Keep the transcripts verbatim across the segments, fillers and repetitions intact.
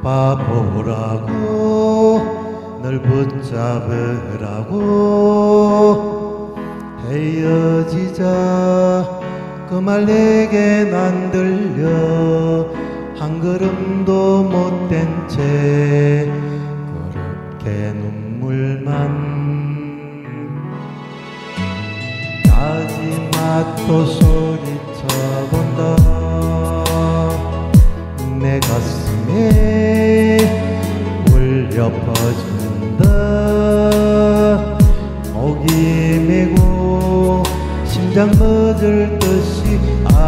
잡아보라고 널 붙잡으라고 헤어지자 그 말 내겐 안 들려 한 걸음도 못된 채 그렇게 눈물만 마지막도 소리쳐본다 내 가슴에 울려 퍼진다 목이 메고 심장 멎을 듯이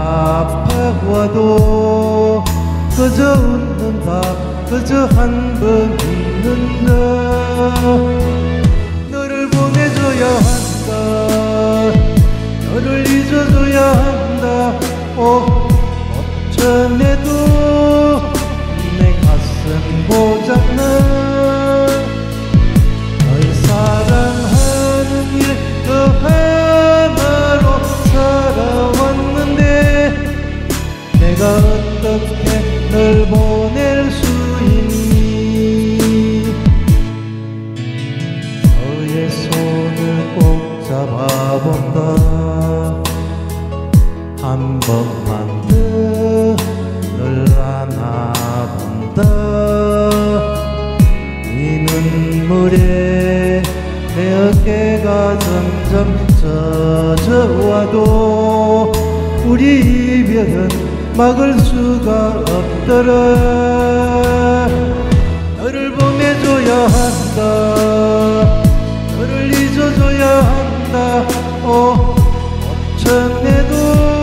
아파와도 그저 웃는다 그저 한 번 웃는다 너를 보내줘야 한다 너를 잊어줘야 한다 오 어쩌내도 내 가슴 고장나 널 사랑하는 일 그 하나로 살아왔는데 내가 어떻게 널 보낼 수 있니 너의 손을 꼭 잡아본다 한 번만 더 널 안아본다 이 눈물에 내 어깨가 점점 젖어와도 우리 이별은 막을 수가 없더라 너를 보내줘야 한다 너를 잊어줘야 한다 오 어쩌내도